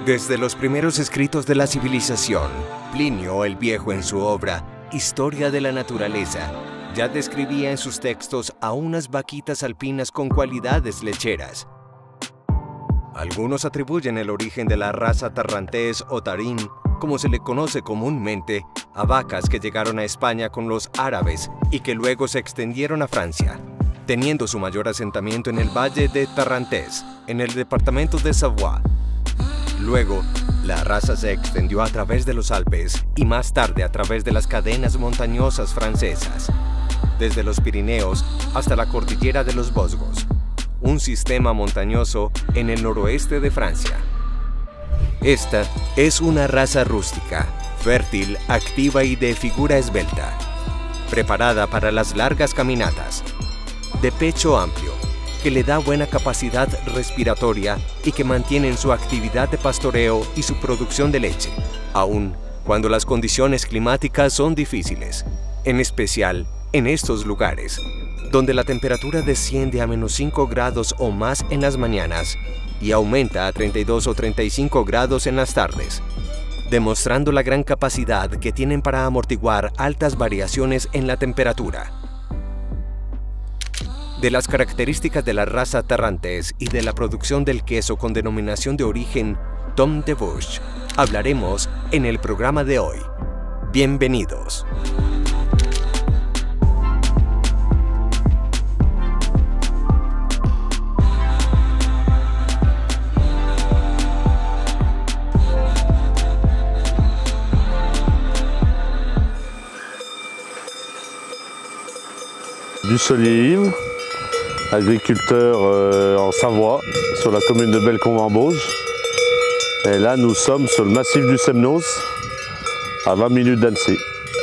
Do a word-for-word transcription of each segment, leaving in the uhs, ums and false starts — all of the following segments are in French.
Desde los primeros escritos de la civilización, Plinio el Viejo en su obra Historia de la Naturaleza ya describía en sus textos a unas vaquitas alpinas con cualidades lecheras. Algunos atribuyen el origen de la raza tarrantés o tarín, como se le conoce comúnmente, a vacas que llegaron a España con los árabes y que luego se extendieron a Francia, teniendo su mayor asentamiento en el valle de Tarrantés, en el departamento de Savoie. Luego, la raza se extendió a través de los Alpes y más tarde a través de las cadenas montañosas francesas, desde los Pirineos hasta la cordillera de los Vosgos, un sistema montañoso en el noroeste de Francia. Esta es una raza rústica, fértil, activa y de figura esbelta, preparada para las largas caminatas, de pecho amplio, que le da buena capacidad respiratoria y que mantienen su actividad de pastoreo y su producción de leche, aun cuando las condiciones climáticas son difíciles, en especial en estos lugares, donde la temperatura desciende a menos cinco grados o más en las mañanas y aumenta a treinta y dos o treinta y cinco grados en las tardes, demostrando la gran capacidad que tienen para amortiguar altas variaciones en la temperatura. De las características de la raza tarrantés y de la producción del queso con denominación de origen Tom de Bush hablaremos en el programa de hoy. Bienvenidos. Dussolier-Yves, agriculteur euh, en Savoie, sur la commune de Bellecombe-en-Bauge. Et là, nous sommes sur le massif du Semnoz, à vingt minutes d'Annecy.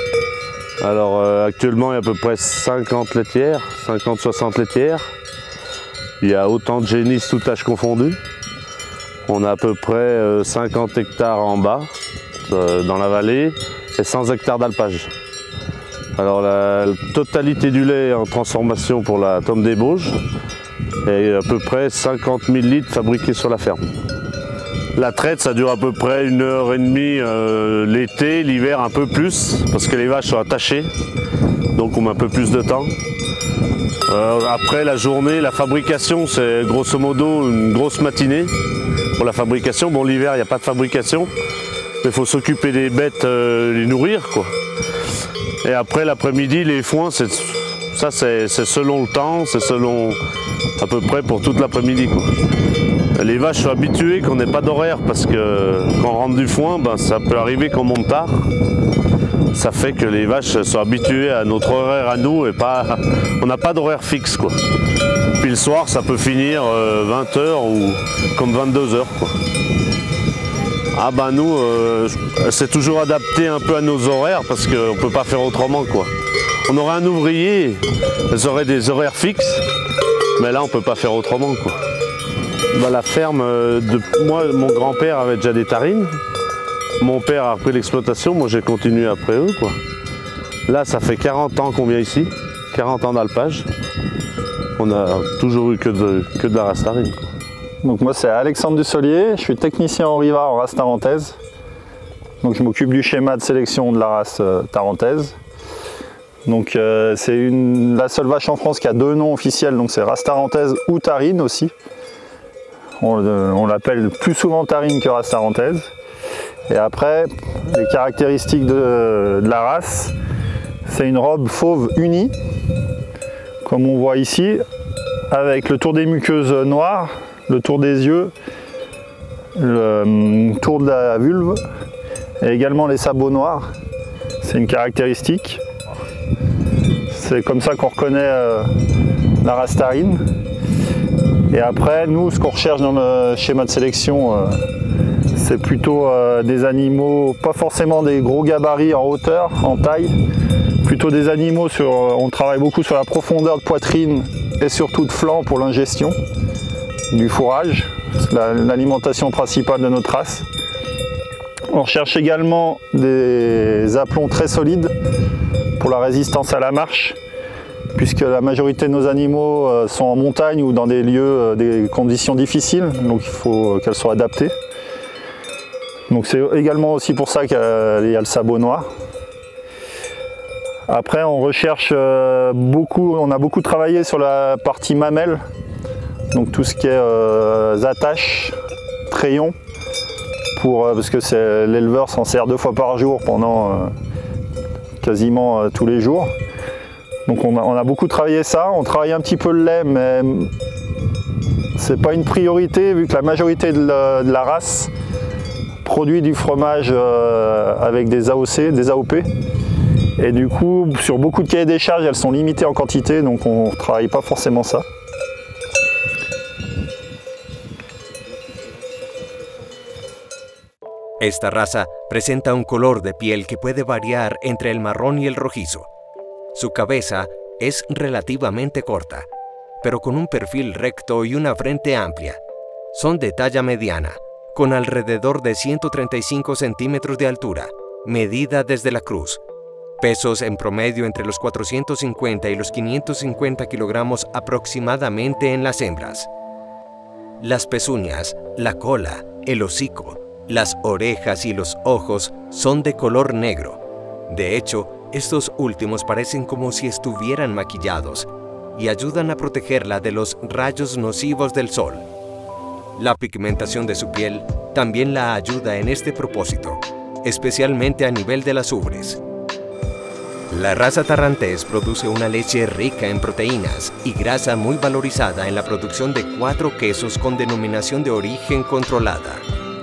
Alors euh, actuellement, il y a à peu près cinquante laitières, cinquante à soixante laitières. Il y a autant de génisses, tout âge confondu. On a à peu près euh, cinquante hectares en bas, euh, dans la vallée, et cent hectares d'alpage. Alors la, la totalité du lait en transformation pour la Tom des Bauges et à peu près cinquante mille litres fabriqués sur la ferme. La traite, ça dure à peu près une heure et demie euh, l'été, l'hiver un peu plus parce que les vaches sont attachées, donc on met un peu plus de temps. Euh, après la journée, la fabrication, c'est grosso modo une grosse matinée pour la fabrication. Bon, l'hiver, il n'y a pas de fabrication, mais il faut s'occuper des bêtes, euh, les nourrir, quoi. Et après l'après-midi, les foins, ça c'est selon le temps, c'est selon à peu près pour toute l'après-midi. Les vaches sont habituées qu'on n'ait pas d'horaire parce que quand on rentre du foin, ben, ça peut arriver qu'on monte tard. Ça fait que les vaches sont habituées à notre horaire à nous et pas, on n'a pas d'horaire fixe, quoi. Puis le soir, ça peut finir euh, vingt heures ou comme vingt-deux heures, quoi. Ah ben nous, euh, c'est toujours adapté un peu à nos horaires parce qu'on ne peut pas faire autrement, quoi. On aurait un ouvrier, ils auraient des horaires fixes, mais là on ne peut pas faire autrement, quoi. Ben, la ferme, de, moi mon grand-père avait déjà des tarines, mon père a repris l'exploitation, moi j'ai continué après eux, quoi. Là ça fait quarante ans qu'on vient ici, quarante ans d'alpage, on n'a toujours eu que de, que de la race tarine, quoi. Donc moi c'est Alexandre Dussolier, je suis technicien en Riva en race tarentaise. Donc je m'occupe du schéma de sélection de la race euh, tarentaise. Donc euh, c'est la seule vache en France qui a deux noms officiels, donc c'est race tarentaise ou tarine aussi. On, euh, on l'appelle plus souvent tarine que race tarentaise. Et après, les caractéristiques de, de la race, c'est une robe fauve unie, comme on voit ici, avec le tour des muqueuses noires, le tour des yeux, le tour de la vulve et également les sabots noirs. C'est une caractéristique. C'est comme ça qu'on reconnaît euh, la race tarine. Et après, nous, ce qu'on recherche dans le schéma de sélection, euh, c'est plutôt euh, des animaux, pas forcément des gros gabarits en hauteur, en taille, plutôt des animaux sur, on travaille beaucoup sur la profondeur de poitrine et surtout de flanc pour l'ingestion du fourrage, c'est l'alimentation principale de notre race. On recherche également des aplombs très solides pour la résistance à la marche, puisque la majorité de nos animaux sont en montagne ou dans des lieux, des conditions difficiles, donc il faut qu'elles soient adaptées. Donc c'est également aussi pour ça qu'il y a, il y a le sabot noir. Après on recherche beaucoup, on a beaucoup travaillé sur la partie mamelle, donc tout ce qui est euh, attaches, trayons, pour, euh, parce que l'éleveur s'en sert deux fois par jour pendant euh, quasiment euh, tous les jours. Donc on a, on a beaucoup travaillé ça, on travaille un petit peu le lait, mais c'est pas une priorité vu que la majorité de la, de la race produit du fromage euh, avec des A O C, des A O P. Et du coup, sur beaucoup de cahiers des charges, elles sont limitées en quantité, donc on ne travaille pas forcément ça. Esta raza presenta un color de piel que puede variar entre el marrón y el rojizo. Su cabeza es relativamente corta, pero con un perfil recto y una frente amplia. Son de talla mediana, con alrededor de ciento treinta y cinco centímetros de altura, medida desde la cruz. Pesos en promedio entre los cuatrocientos cincuenta y los quinientos cincuenta kilogramos aproximadamente en las hembras. Las pezuñas, la cola, el hocico, las orejas y los ojos son de color negro. De hecho, estos últimos parecen como si estuvieran maquillados y ayudan a protegerla de los rayos nocivos del sol. La pigmentación de su piel también la ayuda en este propósito, especialmente a nivel de las ubres. La raza tarrantés produce una leche rica en proteínas y grasa muy valorizada en la producción de cuatro quesos con denominación de origen controlada: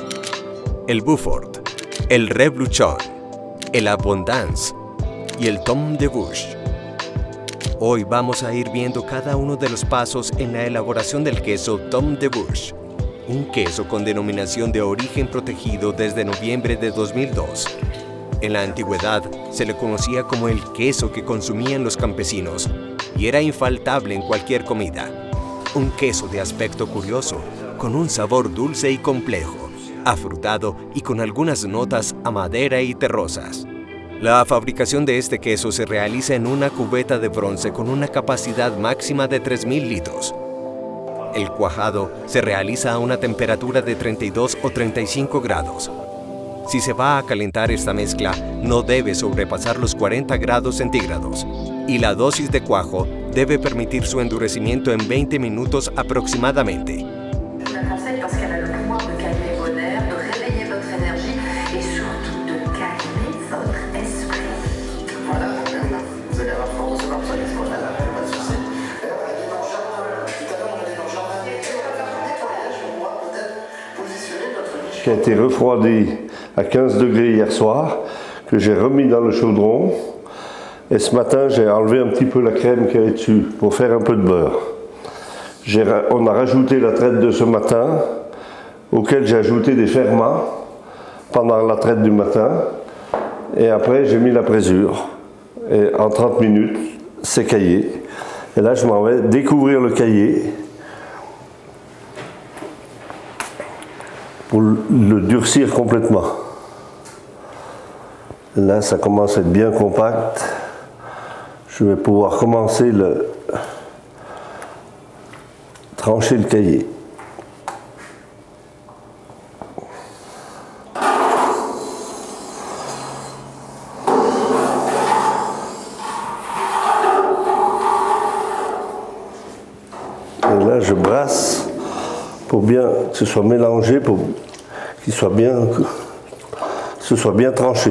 el Beaufort, el Reblochon, el Abondance y el Tom de Bouche. Hoy vamos a ir viendo cada uno de los pasos en la elaboración del queso Tom de Bouche, un queso con denominación de origen protegido desde noviembre de dos mil dos. En la antigüedad se le conocía como el queso que consumían los campesinos y era infaltable en cualquier comida. Un queso de aspecto curioso, con un sabor dulce y complejo, afrutado y con algunas notas a madera y terrosas. La fabricación de este queso se realiza en una cubeta de bronce con una capacidad máxima de tres mil litros. El cuajado se realiza a una temperatura de treinta y dos o treinta y cinco grados. Si se va a calentar esta mezcla, no debe sobrepasar los cuarenta grados centígrados, y la dosis de cuajo debe permitir su endurecimiento en veinte minutos aproximadamente. Qui a été refroidi à quinze degrés hier soir, que j'ai remis dans le chaudron. Et ce matin, j'ai enlevé un petit peu la crème qui est dessus pour faire un peu de beurre. On a rajouté la traite de ce matin, auquel j'ai ajouté des ferments pendant la traite du matin. Et après, j'ai mis la présure. Et en trente minutes, c'est caillé. Et là, je m'en vais découvrir le caillé pour le durcir complètement. Là, ça commence à être bien compact. Je vais pouvoir commencer le trancher le caillé. Et là, je brasse pour bien que ce soit mélangé, pour qu'il soit bien, que ce soit bien tranché.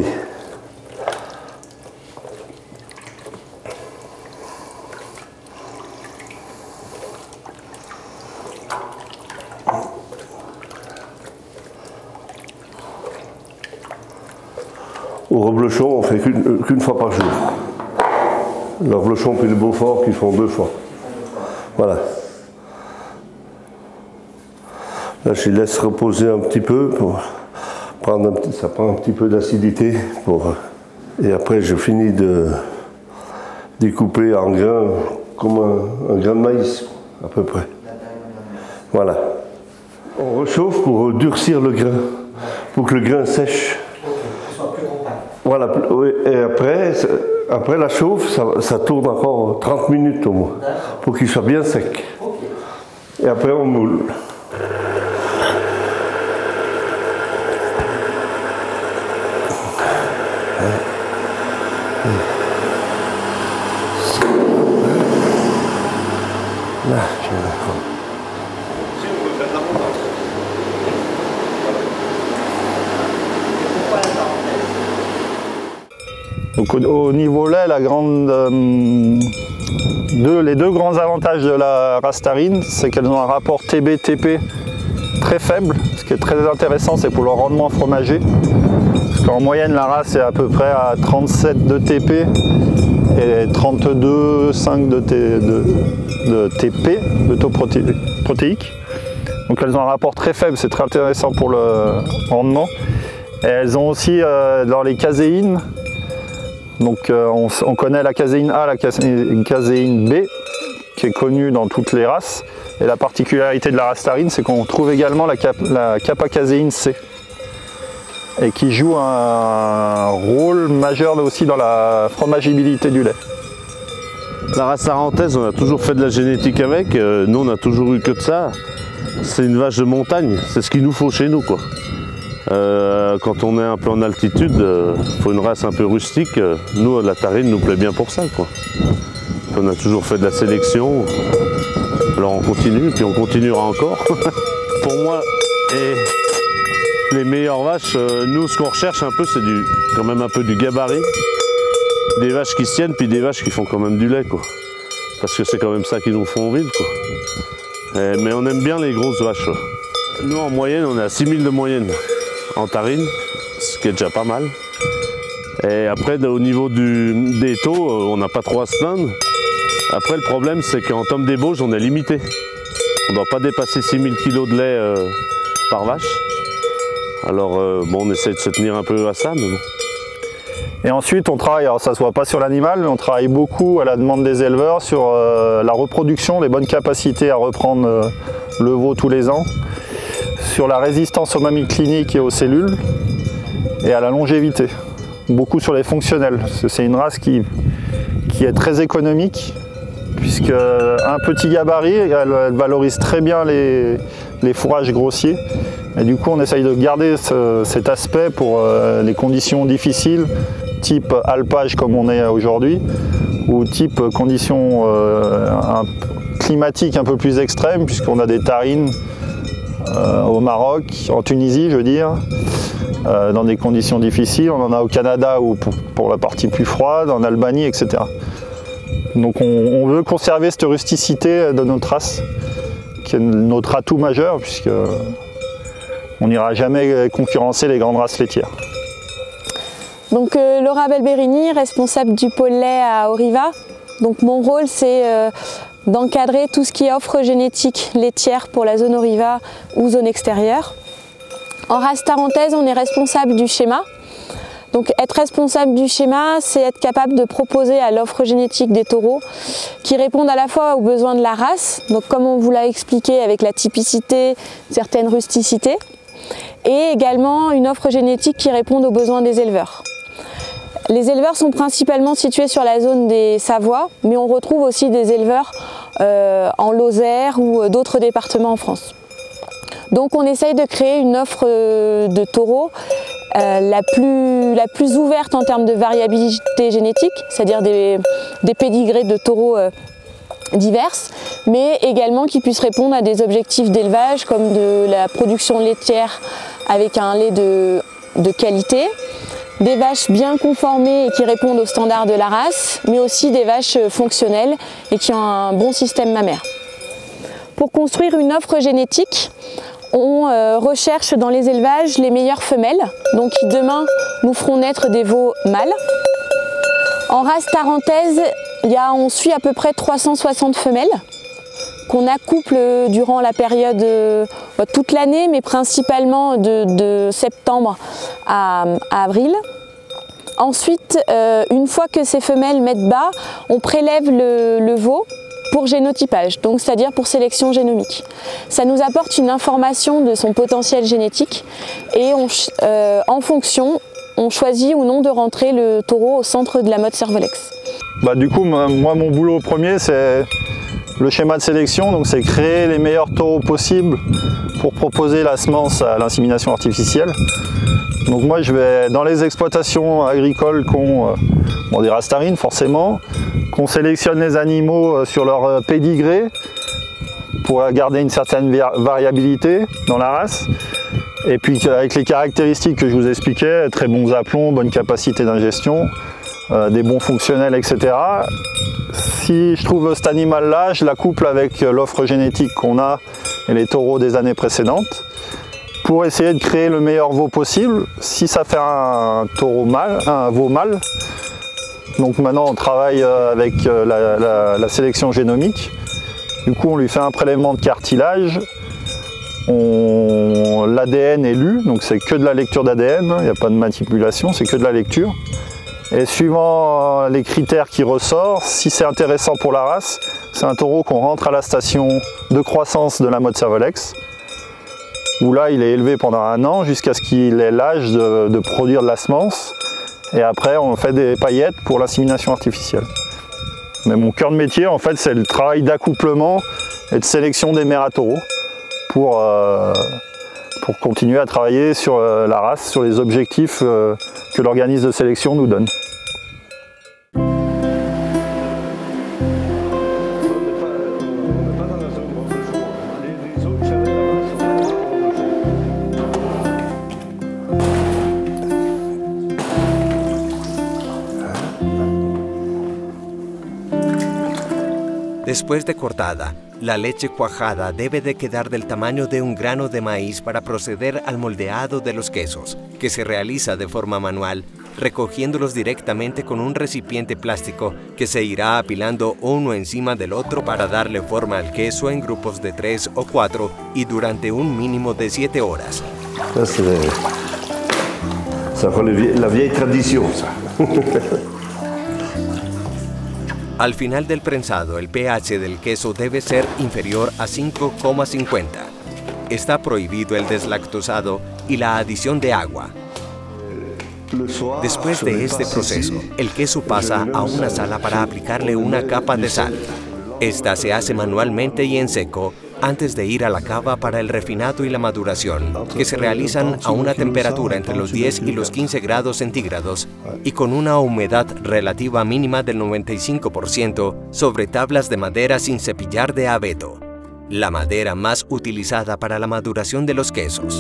Au reblochon, on fait qu'une qu'une fois par jour. Le reblochon puis le Beaufort qui font deux fois. Voilà. Là, je les laisse reposer un petit peu pour prendre un petit, ça prend un petit peu d'acidité pour, et après je finis de découper en grains comme un, un grain de maïs à peu près. Voilà. On rechauffe pour durcir le grain, pour que le grain sèche. Voilà. Et après, après la chauffe, ça, ça tourne encore trente minutes au moins, pour qu'il soit bien sec. Et après on moule. Donc au, au niveau lait, la grande, euh, deux, les deux grands avantages de la race Tarim, c'est qu'elles ont un rapport T B T P très faible. Ce qui est très intéressant, c'est pour leur rendement fromager. Parce qu'en moyenne, la race est à peu près à trente-sept de T P et trente-deux virgule cinq de, de, de T P, de taux proté protéique. Donc elles ont un rapport très faible, c'est très intéressant pour le rendement. Et elles ont aussi euh, dans les caséines, donc euh, on, on connaît la caséine A, la caséine B, qui est connue dans toutes les races. Et la particularité de la race Tarim, c'est qu'on trouve également la, cap la kappa-caséine C, et qui joue un rôle majeur aussi dans la fromagibilité du lait. La race tarentaise, on a toujours fait de la génétique avec, euh, nous on n'a toujours eu que de ça. C'est une vache de montagne, c'est ce qu'il nous faut chez nous, quoi. Euh, quand on est un peu en altitude, il euh, faut une race un peu rustique. Nous, la Tarim nous plaît bien pour ça, quoi. On a toujours fait de la sélection, alors on continue, puis on continuera encore. Pour moi, et les meilleures vaches, euh, nous ce qu'on recherche un peu, c'est du, quand même un peu du gabarit. Des vaches qui se tiennent, puis des vaches qui font quand même du lait, quoi. Parce que c'est quand même ça qui nous font vivre, quoi. Et, mais on aime bien les grosses vaches. Nous en moyenne, on est à six mille de moyenne en Tarim, ce qui est déjà pas mal. Et après, au niveau du, des taux, on n'a pas trop à se plaindre. Après, le problème, c'est qu'en termes d'ébauche, on est limité. On ne doit pas dépasser six mille kilos de lait euh, par vache. Alors, euh, bon, on essaie de se tenir un peu à ça, mais bon. Et ensuite, on travaille, alors ça ne se voit pas sur l'animal, mais on travaille beaucoup à la demande des éleveurs sur euh, la reproduction, les bonnes capacités à reprendre euh, le veau tous les ans, sur la résistance aux mamies cliniques et aux cellules, et à la longévité. Beaucoup sur les fonctionnels. C'est une race qui, qui est très économique, puisque un petit gabarit, elle, elle valorise très bien les, les fourrages grossiers. Et du coup, on essaye de garder ce, cet aspect pour euh, les conditions difficiles, type alpage comme on est aujourd'hui, ou type conditions euh, un, climatiques un peu plus extrêmes, puisqu'on a des tarines euh, au Maroc, en Tunisie, je veux dire, euh, dans des conditions difficiles. On en a au Canada ou pour, pour la partie plus froide, en Albanie, et cetera. Donc on, on veut conserver cette rusticité de notre race, qui est notre atout majeur, puisque on n'ira jamais concurrencer les grandes races laitières. Donc euh, Laura Belberini, responsable du pôle lait à Auriva. Donc mon rôle, c'est euh, d'encadrer tout ce qui est offre génétique laitière pour la zone Auriva ou zone extérieure. En race tarentaise, on est responsable du schéma. Donc être responsable du schéma, c'est être capable de proposer à l'offre génétique des taureaux qui répondent à la fois aux besoins de la race, donc comme on vous l'a expliqué avec la typicité, certaines rusticités, et également une offre génétique qui réponde aux besoins des éleveurs. Les éleveurs sont principalement situés sur la zone des Savoies, mais on retrouve aussi des éleveurs euh, en Lozère ou d'autres départements en France. Donc on essaye de créer une offre de taureaux euh, la, plus, la plus ouverte en termes de variabilité génétique, c'est-à-dire des, des pédigrés de taureaux euh, diverses, mais également qui puissent répondre à des objectifs d'élevage comme de la production laitière avec un lait de, de qualité, des vaches bien conformées et qui répondent aux standards de la race, mais aussi des vaches fonctionnelles et qui ont un bon système mammaire. Pour construire une offre génétique, on euh, recherche dans les élevages les meilleures femelles, donc qui demain nous feront naître des veaux mâles. En race tarentaise, il y a, on suit à peu près trois cent soixante femelles qu'on accouple durant la période, euh, toute l'année, mais principalement de, de septembre à, à avril. Ensuite, euh, une fois que ces femelles mettent bas, on prélève le, le veau pour génotypage, donc c'est-à-dire pour sélection génomique. Ça nous apporte une information de son potentiel génétique et on, euh, en fonction, on choisit ou non de rentrer le taureau au centre de la mode Cervolex. Bah, du coup, moi mon boulot premier, c'est le schéma de sélection, donc c'est créer les meilleurs taureaux possibles pour proposer la semence à l'insémination artificielle. Donc moi je vais dans les exploitations agricoles qu'on, bon, des races Tarim forcément, qu'on sélectionne les animaux sur leur pédigré pour garder une certaine variabilité dans la race. Et puis avec les caractéristiques que je vous expliquais, très bons aplombs, bonne capacité d'ingestion, euh, des bons fonctionnels, et cetera. Si je trouve cet animal-là, je l'accouple avec l'offre génétique qu'on a et les taureaux des années précédentes pour essayer de créer le meilleur veau possible. Si ça fait un taureau mâle, un veau mâle, donc maintenant on travaille avec la, la, la sélection génomique. Du coup, on lui fait un prélèvement de cartilage. L'A D N est lu, donc c'est que de la lecture d'A D N, il n'y a pas de manipulation, c'est que de la lecture. Et suivant les critères qui ressortent, si c'est intéressant pour la race, c'est un taureau qu'on rentre à la station de croissance de la mode Servolex, où là il est élevé pendant un an jusqu'à ce qu'il ait l'âge de, de produire de la semence. Et après, on fait des paillettes pour l'insémination artificielle. Mais mon cœur de métier, en fait, c'est le travail d'accouplement et de sélection des mères à taureaux pour, euh, pour continuer à travailler sur euh, la race, sur les objectifs euh, que l'organisme de sélection nous donne. Después de cortada, la leche cuajada debe de quedar del tamaño de un grano de maíz para proceder al moldeado de los quesos, que se realiza de forma manual, recogiéndolos directamente con un recipiente plástico que se irá apilando uno encima del otro para darle forma al queso en grupos de tres o cuatro y durante un mínimo de siete horas. Ça, c'est ça, la vieille tradition, ça. Al final del prensado, el pH del queso debe ser inferior a cinco coma cincuenta. Está prohibido el deslactosado y la adición de agua. Después de este proceso, el queso pasa a una sala para aplicarle una capa de sal. Esta se hace manualmente y en seco antes de ir a la cava para el refinado y la maduración, que se realizan a una temperatura entre los diez y los quince grados centígrados y con una humedad relativa mínima del noventa y cinco por ciento sobre tablas de madera sin cepillar de abeto, la madera más utilizada para la maduración de los quesos.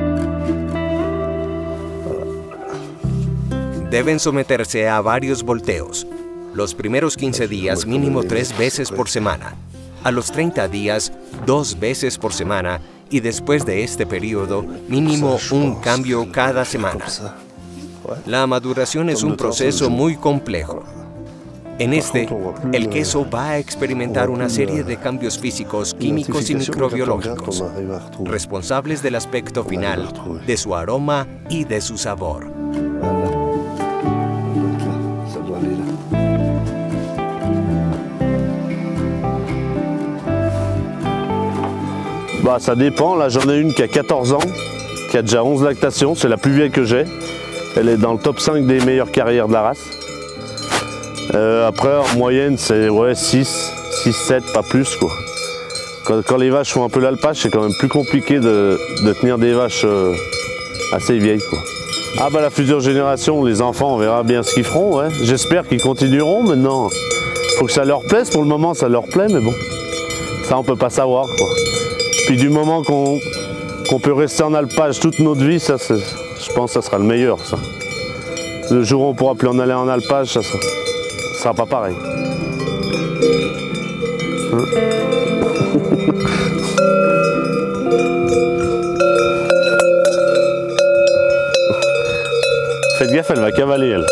Deben someterse a varios volteos, los primeros quince días mínimo tres veces por semana, a los treinta días dos veces por semana y después de este periodo mínimo un cambio cada semana. La maduración es un proceso muy complejo. En este, el queso va a experimentar una serie de cambios físicos, químicos y microbiológicos, responsables del aspecto final, de su aroma y de su sabor. Bah, ça dépend, là j'en ai une qui a quatorze ans, qui a déjà onze lactations, c'est la plus vieille que j'ai. Elle est dans le top cinq des meilleures carrières de la race. Euh, après en moyenne c'est ouais, six, sept, pas plus quoi. Quand, quand les vaches font un peu l'alpage, c'est quand même plus compliqué de, de tenir des vaches euh, assez vieilles quoi. Ah bah la future génération, les enfants on verra bien ce qu'ils feront, ouais. J'espère qu'ils continueront maintenant. Faut que ça leur plaise, pour le moment ça leur plaît mais bon, ça on peut pas savoir quoi. Puis du moment qu'on qu'on peut rester en alpage toute notre vie, ça, je pense que ça sera le meilleur. Ça. Le jour où on ne pourra plus en aller en alpage, ça ne sera, sera pas pareil. Hein? Faites gaffe, elle va cavaler elle.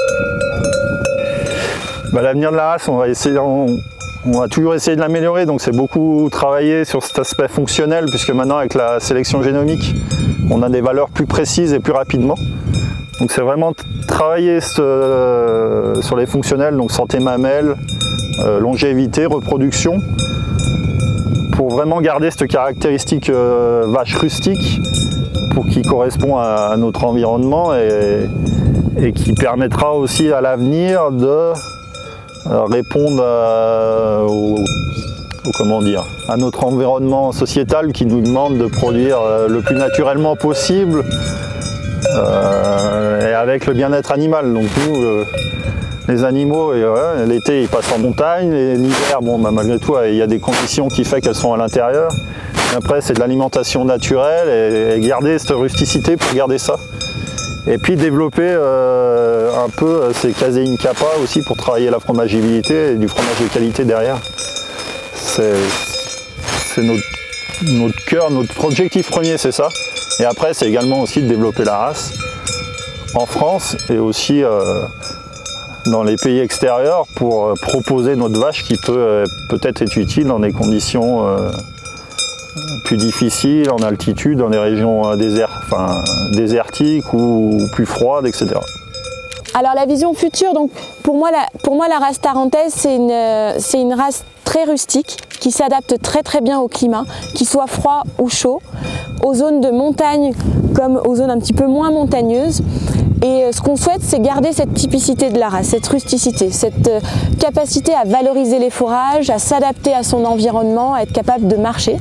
Bah, l'avenir de la race, on va essayer... On... On va toujours essayer de l'améliorer, donc c'est beaucoup travailler sur cet aspect fonctionnel, puisque maintenant avec la sélection génomique, on a des valeurs plus précises et plus rapidement. Donc c'est vraiment travailler ce, euh, sur les fonctionnels, donc santé mamelle, euh, longévité, reproduction, pour vraiment garder cette caractéristique euh, vache rustique, pour qui correspond à, à notre environnement et, et qui permettra aussi à l'avenir de répondre à, au, au, comment dire, à notre environnement sociétal qui nous demande de produire le plus naturellement possible euh, et avec le bien-être animal. Donc nous, euh, les animaux, et ouais, l'été ils passent en montagne, et l'hiver, bon, bah, malgré tout, il y a des conditions qui font qu'elles sont à l'intérieur. Après, c'est de l'alimentation naturelle et, et garder cette rusticité pour garder ça. Et puis développer euh, un peu ces caséines capa aussi pour travailler la fromageabilité et du fromage de qualité derrière. C'est notre, notre cœur, notre objectif premier, c'est ça. Et après, c'est également aussi de développer la race en France et aussi euh, dans les pays extérieurs pour euh, proposer notre vache qui peut euh, peut-être être utile dans des conditions euh, plus difficiles, en altitude, dans des régions désert, enfin, désertiques ou plus froides, et cetera. Alors la vision future, donc pour moi la, pour moi, la race tarentaise, c'est une, c'est une race très rustique qui s'adapte très très bien au climat, qu'il soit froid ou chaud, aux zones de montagne comme aux zones un petit peu moins montagneuses. Et ce qu'on souhaite, c'est garder cette typicité de la race, cette rusticité, cette capacité à valoriser les fourrages, à s'adapter à son environnement, à être capable de marcher.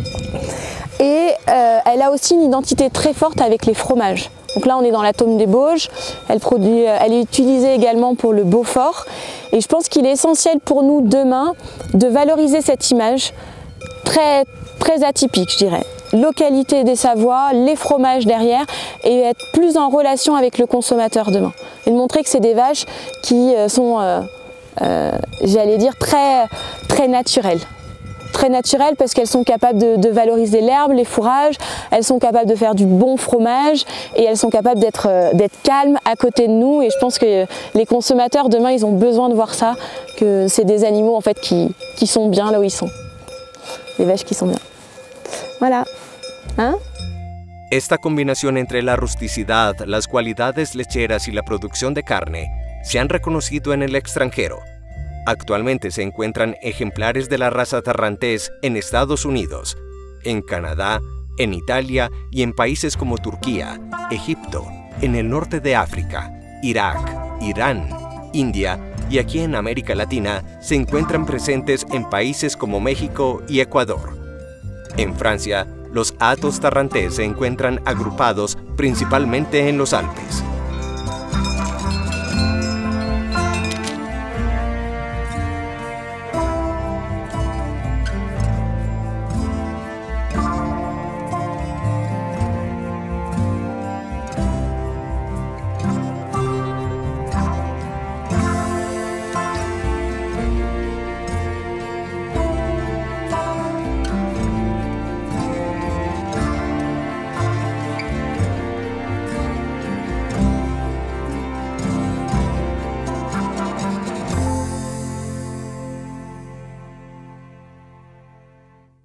Et euh, elle a aussi une identité très forte avec les fromages. Donc là, on est dans l'atome des Bauges. Elle, produit, elle est utilisée également pour le Beaufort. Et je pense qu'il est essentiel pour nous demain de valoriser cette image très, très atypique, je dirais. Localité des Savoies, les fromages derrière, et être plus en relation avec le consommateur demain. Et de montrer que c'est des vaches qui sont, euh, euh, j'allais dire, très, très naturelles. Très naturelles parce qu'elles sont capables de, de valoriser l'herbe, les fourrages, elles sont capables de faire du bon fromage et elles sont capables d'être d'être calmes à côté de nous. Et je pense que les consommateurs demain, ils ont besoin de voir ça, que c'est des animaux en fait qui, qui sont bien là où ils sont. Des vaches qui sont bien. Voilà. ¿Ah? Esta combinación entre la rusticidad, las cualidades lecheras y la producción de carne se han reconocido en el extranjero. Actualmente se encuentran ejemplares de la raza tarrantés en Estados Unidos, en Canadá, en Italia y en países como Turquía, Egipto, en el norte de África, Irak, Irán, India y aquí en América Latina se encuentran presentes en países como México y Ecuador. En Francia, los hatos tarrantés se encuentran agrupados principalmente en los Alpes.